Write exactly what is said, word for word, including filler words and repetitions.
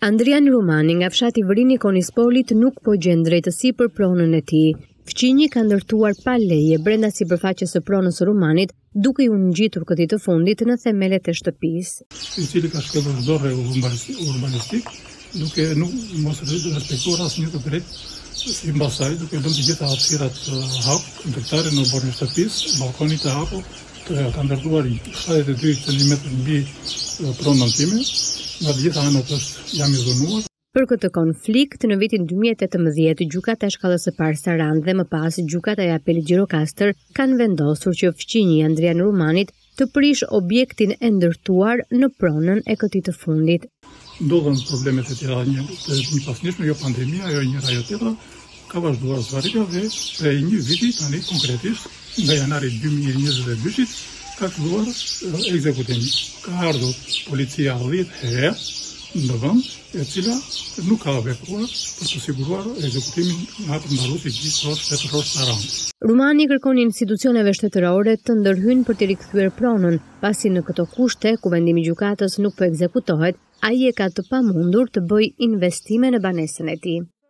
Andrian Rumani nga fshati Vrini Konispolit nuk po gjen drejtësi për pronën e tij. Fqinji ka ndërtuar pa leje brenda sipërfaqes së pronës së Rumanit, duke u ngjitur këtij të fundit në themelet e shtëpisë. I cili ka shkelur çdo rregull urbanistik, duke nuk mos respektuar asnjë të drejtë si mbasaj, duke lënë të gjitha hapësirat hap, ndërtare në borën e shtëpisë, balkonit të hapur, ka ndërtuar shtatëdhjetë e dy centimetra mbi pronën time. Nga të gjitha anët është jam i dhunuar. Për këtë konflikt, në vitin dy mijë e tetëmbëdhjetë, gjykata e shkallës së parë Sarandë dhe më pas gjykata e apelit Gjirokastër kanë vendosur që fqinji Andrian Rumanit të prish objektin e ndërtuar në pronën e këtij të fundit. Ndodhen problemet e tjera një, të një pasnjëshme, jo pandemia, jo njëra jo tjetra, ka vazhduar zvarritja dhe prej një viti tani konkretisht, nga janari dy mijë e njëzet e dyshit, ka filluar ekzekutimi. Ka ardhur policia dhjetë herë në vend, e cila nuk ka vepruar për të siguruar ekzekutimin nga të mbaruesi gjithësor shtetëror Sarandë. Rumani kërkon institucioneve shtetërore të ndërhyjnë për të rikthyer pronën, pasi në këto kushte, ku vendimi i gjykatës nuk po ekzekutohet, ai e ka të pamundur të bëjë investime në banesën e tij.